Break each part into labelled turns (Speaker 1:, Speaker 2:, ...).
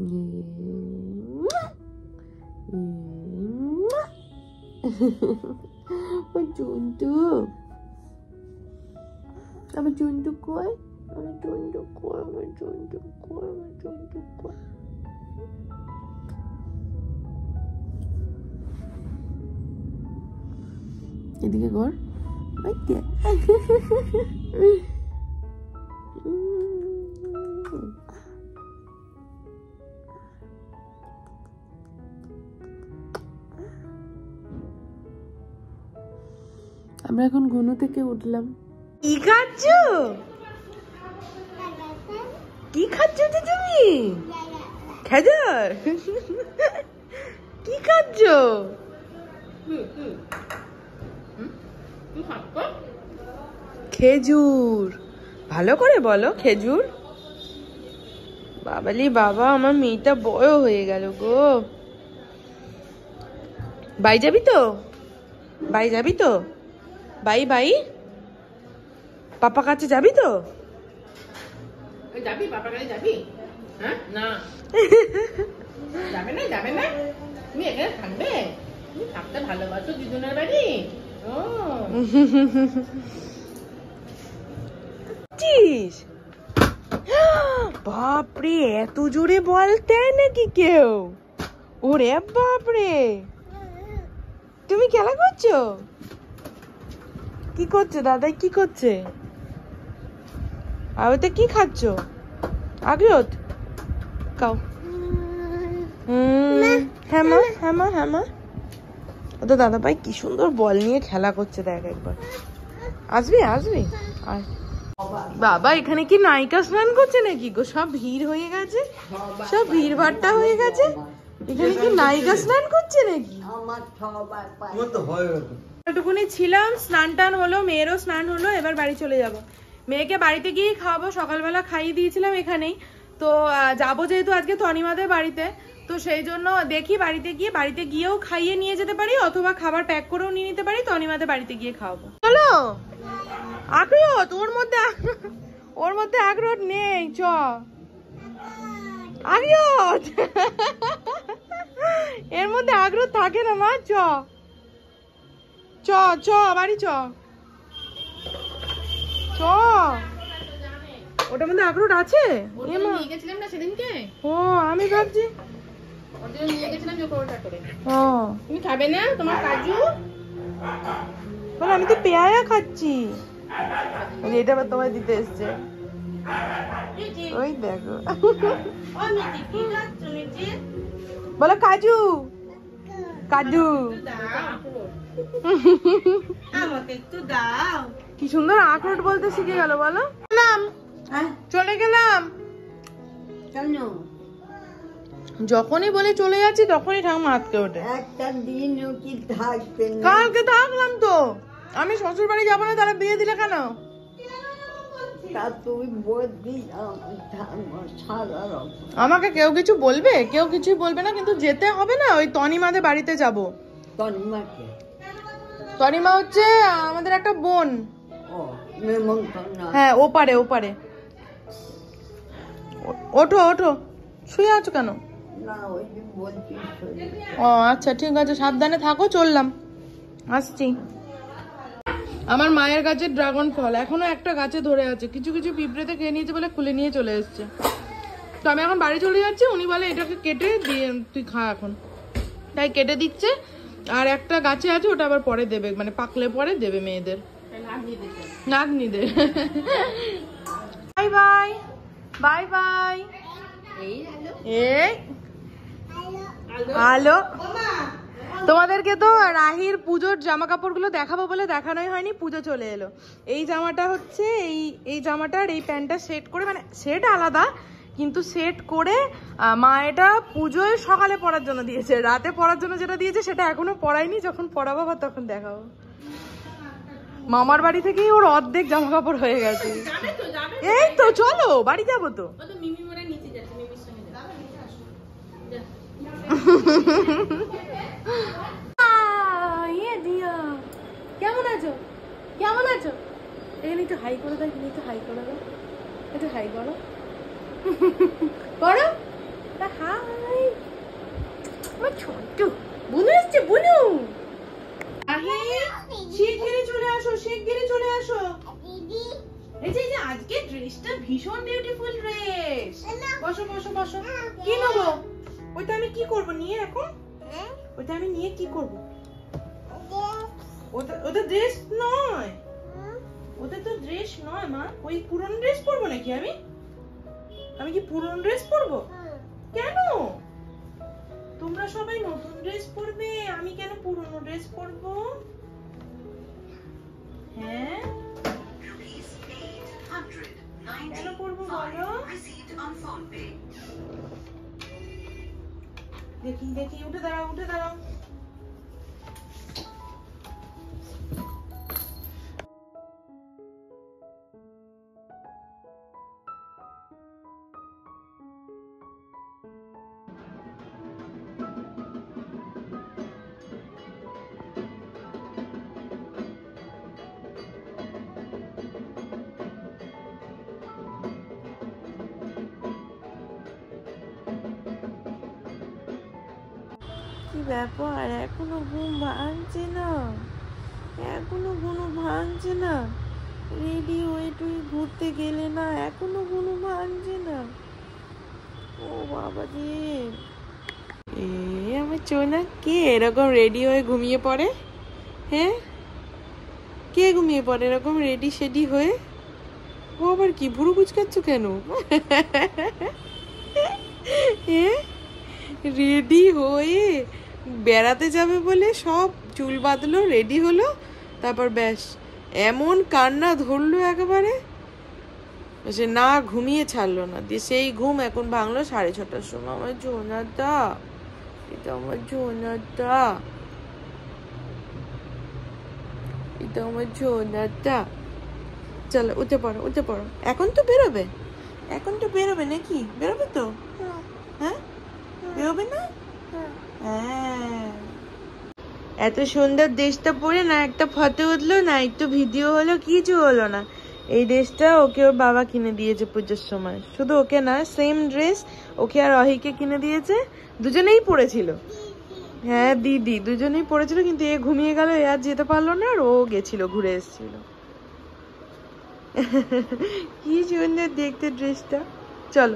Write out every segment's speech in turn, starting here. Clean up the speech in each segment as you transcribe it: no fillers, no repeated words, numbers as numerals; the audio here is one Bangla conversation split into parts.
Speaker 1: চুন্টু আমার চুন্টু কই, আমার চুন্টু কই, আমার চুন্টু কই, আমার চুন্টু কই। এদিকে ঘর আমরা এখন ঘুনু থেকে উঠলাম। কি খাচ্ছ, কি খাচ্ছ তুমি? খেজুর কি খাচ্ছ? খেজুর। ভালো করে বলো খেজুর। বাবালি বাবা, আমার মেয়েটা বড় হয়ে গেল গো। বাই যাবি তো, বাই যাবি তো, বাই বাই পাপা কাছে যাবি তো?
Speaker 2: যাবি পাপা কাছে যাবি? হ্যাঁ না যাবে না, যাবে না। তুমি এখানে থাকবে, তুমি থাকতে ভালোবাসো দিদুনের বাড়ি। ও
Speaker 1: বাপরে, এত জোরে বলতে নাকি কেউ? ওরে বাপরে, তুমি খেলা করছো? কি করছো দাদা, কি করছে? আর ওতে কি খাচ্ছ? আগরত খাও। হ্যাঁ মা, হ্যাঁ মা, হ্যাঁ মা। ও তো দাদা ভাই কি সুন্দর বল নিয়ে খেলা করছে, দেখ একবার। আসবি আসবি। বাবা এখানে কি নায়িকা স্নান করছে নাকি গো? সব ভিড় হয়ে গেছে, সব ভিড় ভাট্টা হয়ে গেছে। এখানে কি নায়িকা স্নান করছে নাকি? একটুকুনি ছিলাম, স্নান টান হলো, মেয়েরও স্নান হলো, এবার বাড়ি চলে যাব। মেয়েকে বাড়িতে গিয়ে খাওয়াবো, সকালবেলা খাইয়ে দিয়েছিলাম এখানেই। তো যাবো যেহেতু আজকে তনিমাদের বাড়িতে, তো সেই জন্য দেখি বাড়িতে গিয়েও খাইয়ে নিয়ে যেতে পারি, অথবা খাবার প্যাক করেও নিয়ে নিতে পারি, তনিমাদের বাড়িতে গিয়ে খাওয়াবো। চলো আগ্রহ, ওর মধ্যে আগ্রহ নেই, চ আগ্রহ এর মধ্যে আগ্রহ থাকে না মা। চ চ চ বাড়ি চ চ। ওটার মধ্যে আগ্রহ আছে? ও আমি ভাবছি
Speaker 2: তুমি খাবে না তোমার কাজু?
Speaker 1: আমি তো পেয়ারা খাচ্ছি। এটা আবার তোমায় দিতে এসছে, ওই দেখো। বলো কাজু, কাজু আমাকে একটু দাও। কি সুন্দর আখরোট বলতে শিখে গেল বলো। চলে গেলাম, যখনই বলে চলে যাচ্ছি তখনই ঠাকুমা আটকে ওঠে। একটা দিনও কি থাকবে? কালকে থাকলাম তো। আমি শ্বশুর বাড়ি যাবো না, তারা বিয়ে দিলে কেন? আমাকে কেউ কিছু বলবে? কেউ কিছুই বলবে না, কিন্তু যেতে হবে না। ওই তনিমাদের বাড়িতে যাব। তনিমা হচ্ছে আমাদের একটা বোন। হ্যাঁ ওপারে, ওপারে। ওঠো ওঠো, শুয়ে আছো কেন? ও আচ্ছা ঠিক আছে, সাবধানে থাকো, চললাম, আসছি। আমার মায়ের গাছে ড্রাগন ফল এখনো একটা গাছে ধরে আছে, কিছু কিছু পিঁপড়েতে খেয়ে নিয়েছে বলে খুলে নিয়ে চলে এসছে। তো আমি এখন বাড়ি চলে যাচ্ছি, উনি বলে এটাকে কেটে দিয়ে তুই খা এখন, তাই কেটে দিচ্ছে। আর একটা গাছে আছে, ওটা আবার পরে দেবে, মানে পাকলে পরে দেবে মেয়েদের, নাতনিদের। Bye bye, bye bye. এই হ্যালো, তোমাদেরকে তো রাহির পুজোর জামা কাপড় গুলো দেখাবো বলে দেখানোই হয়নি, পুজো চলে এলো। এই জামাটা হচ্ছে এই জামাটার এই প্যান্টটা সেট করে, মানে সেট আলাদা কিন্তু সেট করে মা এটা পুজোয় সকালে পরার জন্য দিয়েছে। রাতে পরার জন্য যেটা দিয়েছে সেটা এখনো পরাইনি, যখন পরাবো তখন দেখাবো। মামার বাড়ি থেকেই ওর অর্ধেক জামা কাপড় হয়ে গেছে। এই তো চলো বাড়ি যাবো তো। কেমন আছো, কেমন আছো? এখানে একটু হাই করে দাও, এখানে একটু হাই করে দাও, একটু হাই করো, করো হাই।
Speaker 2: ছোট্ট বুনু এসছে, বুনু শিগগিরই চলে আসো, শিগগিরই চলে আসো। এই যে আজকে ড্রেসটা ভীষণ বিউটিফুল ড্রেস। বসো বসো বসো। কি নেবো? ওইটা আমি কি করব নিয়ে এখন? ওইটা আমি নিয়ে কি করব? ওটা ড্রেস নয়, ওটা তো ড্রেস নয় মা। ওই পুরনো ড্রেস পরবো নাকি আমি? আমি কি পুরনো ড্রেস পরবো? কেন? তোমরা সবাই নতুন ড্রেস পরবে, আমি কেন পুরনো ড্রেস পরবো? হ্যাঁ কেন পরবো বলো? দেখি দেখি, উঠে দাঁড়াও, উঠে দাঁড়াও।
Speaker 1: কি ব্যাপার, এখনো ঘুম ভাঙছে না? এখনো ঘুম ভাঙছে না? রেডি হয়ে তুই ঘুরতে গেলে না, এখনো ঘুম ভাঙছে না? ও বাবা রে, আমার চোনা কে এরকম রেডি হয়ে ঘুমিয়ে পড়ে? হ্যাঁ, কে ঘুমিয়ে পড়ে এরকম রেডি শেডি হয়ে? ও আবার কি ভুরু কুচকাচ্ছ কেন? রেডি হয়ে বেড়াতে যাবে বলে সব চুল বাঁধলো, রেডি হলো, তারপর ব্যাস এমন কান্না ধরলো একেবারে, সে না ঘুমিয়ে ছাড়লো না। দিয়ে সেই ঘুম এখন ভাঙলো 6:30টার সময়। আমার জোনাটা, এটা আমার জোনাটা, এটা আমার জোনাটা। চলো উঠে পড়ো, উঠে পড়ো। এখন তো বেরোবে, এখন তো বেরোবে নাকি? বেরোবে তো? হ্যাঁ বেরোবে না? হ্যাঁ। এত সুন্দর ড্রেসটা পরে না একটা ফটো উঠলো না, একটু ভিডিও হলো, কিছু হলো না। এই ড্রেসটা ওকে ওর বাবা কিনে দিয়েছে পুজোর সময়। শুধু ওকে না, সেম ড্রেস ওকে আর অহিকে কিনে দিয়েছে, দুজনেই পরেছিল। হ্যাঁ দিদি, দুজনেই পরেছিল, কিন্তু এ ঘুমিয়ে গেল, এ আর যেতে পারলো না, আর ও গেছিল, ঘুরে এসেছিল। কি সুন্দর দেখতে ড্রেসটা। চলো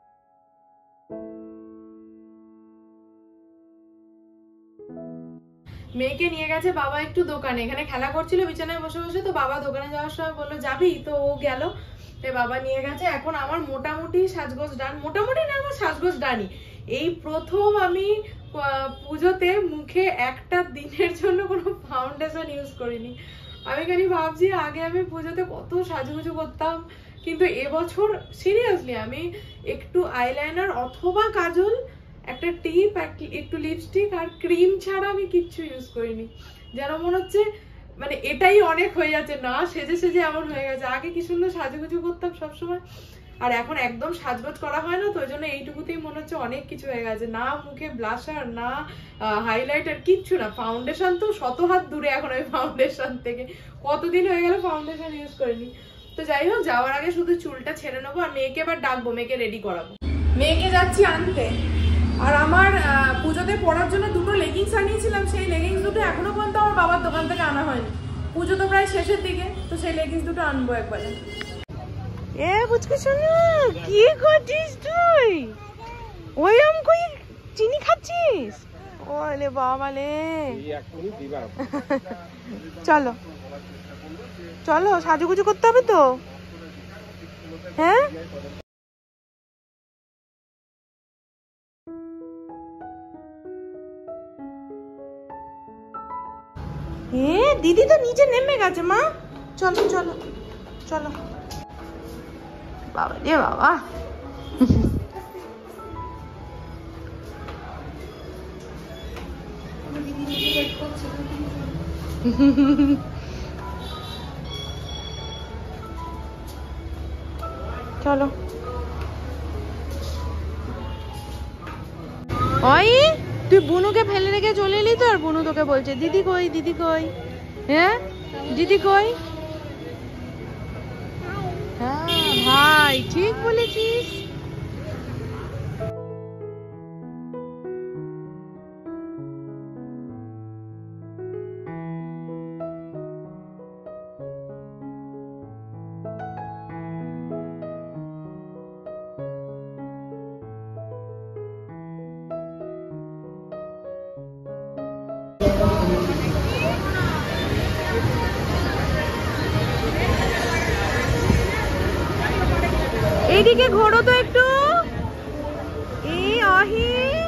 Speaker 1: মেয়েকে নিয়ে গেছে বাবা একটু দোকানে, এখানে খেলা করছিল বিছানায় বসে বসে, তো বাবা দোকানে যাওয়ার সময় বললো যাবি, তো ও গেল, বাবা নিয়ে গেছে। এখন আমার মোটামুটি সাজগোজ ডান, মোটামুটি না, আমার সাজগোজ ডানি। এই প্রথম আমি পুজোতে মুখে একটা দিনের জন্য কোনো ফাউন্ডেশন ইউজ করিনি। আমি খালি ভাবছি আগে আমি পুজোতে কত সাজুগুজু করতাম, কিন্তু এবছর সিরিয়াসলি আমি একটু আইলাইনার অথবা কাজল, একটা টিপ, একটু লিপস্টিক আর ক্রিম ছাড়া আমি কিচ্ছু ইউজ করিনি। যেন মনে হচ্ছে মানে এটাই অনেক হয়ে যাচ্ছে, না সেজে সেজে এমন হয়ে গেছে। আগে কি সুন্দর সাজুগুজু করতাম সবসময়, আর এখন একদম সাজগোজ করা হয় না, তো ওই জন্য এইটুকুতেই মনে হচ্ছে অনেক কিছু হয়ে গেছে। না মুখে ব্লাশার, না হাইলাইটার, কিচ্ছু না। ফাউন্ডেশন তো শত হাত দূরে এখন ওই ফাউন্ডেশন থেকে, কতদিন হয়ে গেল ফাউন্ডেশন ইউজ করিনি। তো যাই হোক, যাওয়ার আগে শুধু চুলটা ছেড়ে নেবো, আর মেয়েকে এবার ডাকবো, মেয়েকে রেডি করাবো। মেয়েকে যাচ্ছি আনতে। আর আমার পুজোতে পরার জন্য দুটো লেগিংস আনিয়েছিলাম, সেই লেগিংস দুটো এখনো পর্যন্ত আমার বাবার দোকান থেকে আনা হয়নি। পুজো তো প্রায় শেষের দিকে, তো সেই লেগিংস দুটো আনবো একবারে। এ বুঝকে শোনো, কি করছিস তুই? ওইরকম কই চিনি খাচ্ছিস? ওলে বাবালে, চলো চলো, সাজুগুজু করতে হবে তো। হ্যাঁ দিদি তো নিচে নেমে গেছে মা, চলো চলো চলো। বাবা রে বাবা, চলো। ওই তুই বুনুকে ফেলে রেখে চলে এলি তো, আর বুনু তোকে বলছে দিদি কই, দিদি কই? হ্যাঁ দিদি কই? হ্যাঁ ভাই ঠিক বলেছিস। এইদিকে ঘোরো তো একটু। এই আহি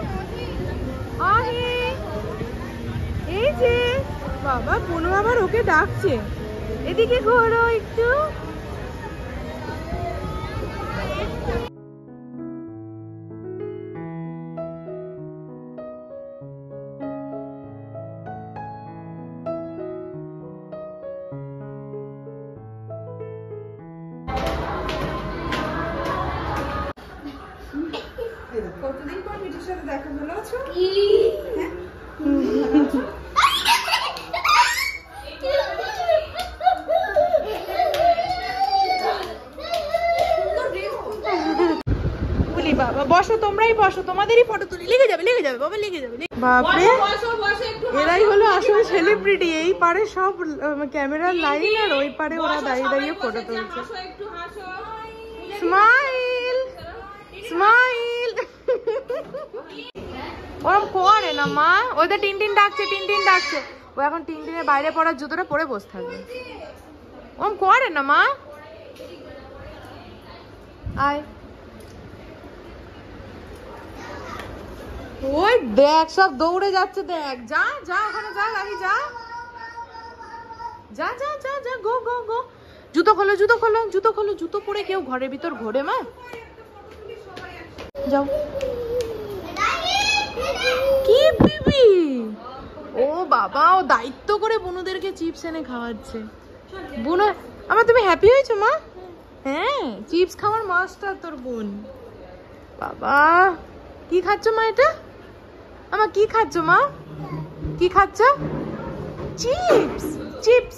Speaker 1: আহি, এই যে বাবা পুনু আবার ওকে ডাকছে। এদিকে ঘোরো একটু।
Speaker 2: কতদিন পর মিঠুর সাথে দেখা, ভালো আছো?
Speaker 1: বলি বাবা বসো, তোমরাই বসো, তোমাদেরই ফটো তুলি। লেগে যাবে বাবা, লেগে যাবে। বাপরে, এরাই হলো আসল সেলিব্রিটি। এই পারে সব ক্যামেরার লাইন, আর ওই পারে ওরা দাঁড়িয়ে দাঁড়িয়ে ফটো তুলছে। Smile smile. ওরম করে না মা, ওই তো টিনটিন ডাকছে, টিনটিন ডাকছে। ও এখন টিনটিনের বাইরে পড়ার জুতোটা পরে বসে থাকবে। ওরম করে না মা। আয়, ওই দেখ সব দৌড়ে যাচ্ছে, দেখ। যা যা ওখানে যা, লাগি যা যা যা যা যা, গো গো গো। জুতো খোলো, জুতো খোলো, জুতো খোলো। জুতো পরে কেউ ঘরের ভিতর ঘোরে মা? যাও। কি বিবি? ও বাবা, ও দায়িত্ব করে বুনুদেরকে চিপস এনে খাওয়াচ্ছে। বুনু, আমার তুমি হ্যাপি হয়েছো মা? হ্যাঁ, চিপস খাওয়ার মাস্টার তোর বোন। বাবা, কি খাচ্ছ মা এটা? আমার কি খাচ্ছ মা? কি খাচ্ছ? Chips chips.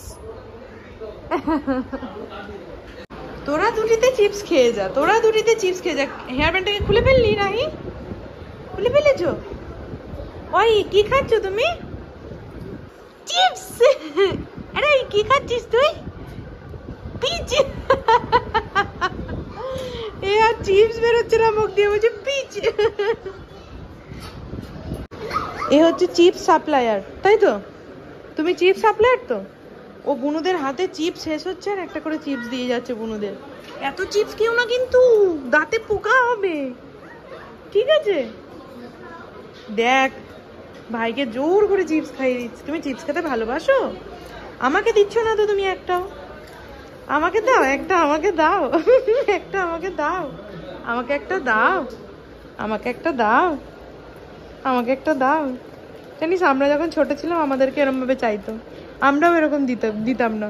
Speaker 1: তোরা দুটিতে চিপস খেয়ে যা, তোরা দুটিতে চিপস খেয়ে যা। হেয়ার ব্যান্ডটাকে খুলে ফেললি রাহি? খুলে ফেলেছো? ওই কি খাচ্ছ তুমি? চিপস। আরে কি খাচ্ছিস তুই? পিচ। এ আর চিপস বেরোচ্ছে না মুখ দিয়ে, বলছে পিচ। এ হচ্ছে চিপস সাপ্লায়ার, তাই তো? তুমি চিপস সাপ্লায়ার তো? ও বুনুদের হাতে চিপস শেষ হচ্ছে আর একটা করে চিপস দিয়ে যাচ্ছে বুনুদের। এত চিপস খেও না কিন্তু, দাঁতে পোকা হবে, ঠিক আছে? দেখ, ভাইকে জোর করে চিপস খাইয়ে দিচ্ছি। তুমি চিপস খেতে ভালোবাসো? আমাকে দিচ্ছ না তো তুমি একটাও। আমাকে দাও একটা, আমাকে দাও একটা, আমাকে দাও, আমাকে একটা দাও, আমাকে একটা দাও, আমাকে একটা দাও। জানিস আমরা যখন ছোট ছিলাম আমাদেরকে এরকম ভাবে চাইতো, আমরাও এরকম দিতাম না।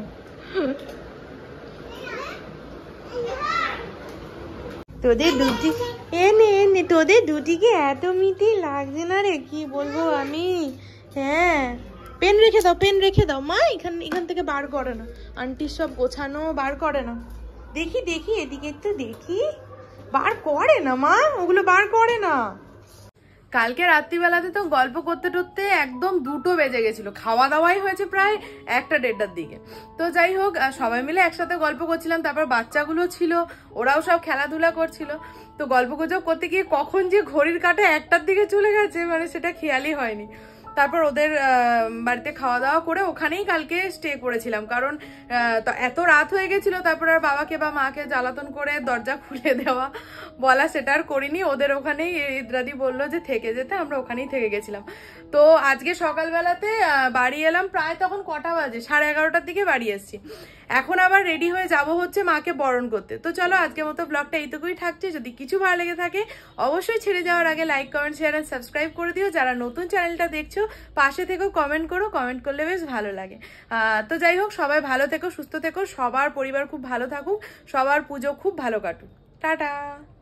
Speaker 1: তোদের দুটি এনে তোদের দুটিকে এত মিটি লাগছে না রে, কি বলবো আমি। হ্যাঁ, পেন রেখে দাও, পেন রেখে দাও মা। এখান থেকে বার করে না, আন্টির সব গোছানো বার করে না। দেখি দেখি, এদিকে একটু দেখি, বার করে না মা, ওগুলো বার করে না। কালকে রাত্রিবেলাতে তো গল্প করতে করতে একদম 2টো বেজে গেছিল। খাওয়া দাওয়াই হয়েছে প্রায় 1টা-1:30টার দিকে। তো যাই হোক, সবাই মিলে একসাথে গল্প করছিলাম। তারপর বাচ্চাগুলো ছিল, ওরাও সব খেলাধুলা করছিল। তো গল্প গুজব করতে গিয়ে কখন যে ঘড়ির কাঁটা 1টার দিকে চলে গেছে, মানে সেটা খেয়ালই হয়নি। তারপর ওদের বাড়িতে খাওয়া দাওয়া করে ওখানেই কালকে স্টে করেছিলাম, কারণ এত রাত হয়ে গেছিল। তারপর আর বাবাকে বা মাকে জ্বালাতন করে দরজা খুলে দেওয়া বলা সেটা আর করিনি। ওদের ওখানেই ইদ্রাদি বললো যে থেকে যেতে, আমরা ওখানেই থেকে গেছিলাম। তো আজকে সকালবেলাতে বাড়ি এলাম প্রায়, তখন কটা বাজে, 11:30টার দিকে বাড়ি এসেছি। এখন আবার রেডি হয়ে যাব হচ্ছে মাকে বরণ করতে। তো চলো আজকের মতো ব্লগটা এইটুকুই থাকছে। যদি কিছু ভালো লেগে থাকে অবশ্যই ছেড়ে যাওয়ার আগে লাইক, কমেন্ট, শেয়ার আর সাবস্ক্রাইব করে দিও। যারা নতুন চ্যানেলটা দেখছো পাশে থেকেও কমেন্ট করো, কমেন্ট করলে বেশ ভালো লাগে। তো যাই হোক, সবাই ভালো থেকো, সুস্থ থেকো, সবার পরিবার খুব ভালো থাকুক, সবার পুজো খুব ভালো কাটুক। টাটা।